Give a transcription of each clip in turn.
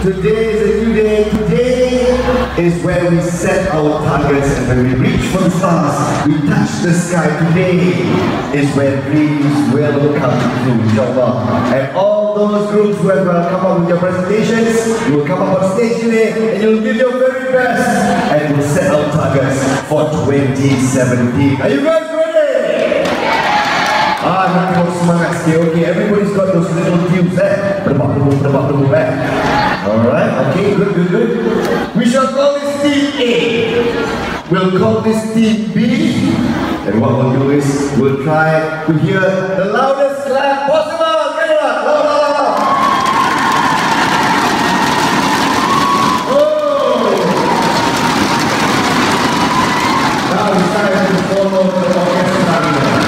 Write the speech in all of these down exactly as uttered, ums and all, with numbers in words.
Today is a new day. Today is where we set our targets, and when we reach for the stars, we touch the sky. Today is where dreams will come true, inshallah. And all those groups who have uh, come up with your presentations, you will come up on stage today and you'll give your very best, and we'll set our targets for twenty seventeen. Are you guys ready? Ah, nanti mau semangat sikit. Okay, everybody's got those little tubes there. Berdebak-debuk, berdebak-debuk, eh? Alright, okay, good, good, good. We shall call this team A. We'll call this team B. And what we'll do is, we'll try to hear the loudest clap possible. Get it up, loud, loud, loud. Oh! Now it's time to follow the orchestra.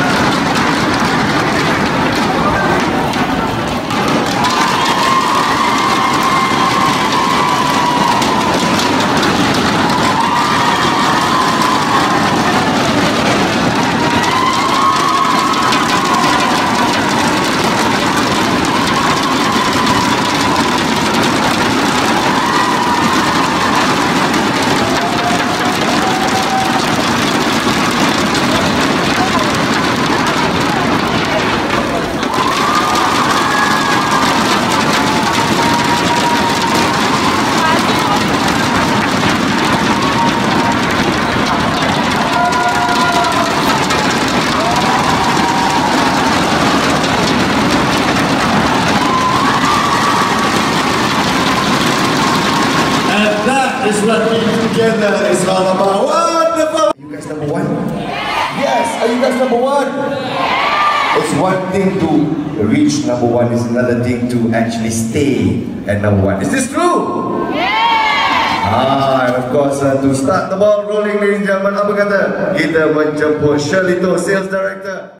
Is what being together is all about. Wonderful! Are you guys number one? Yes! Are you guys number one? It's one thing to reach number one, it's another thing to actually stay at number one. Is this true? Yeah! Ah, and of course, uh, to start the ball rolling, ladies and gentlemen, apa kata? Kita menjemput Shirley, Sales Director.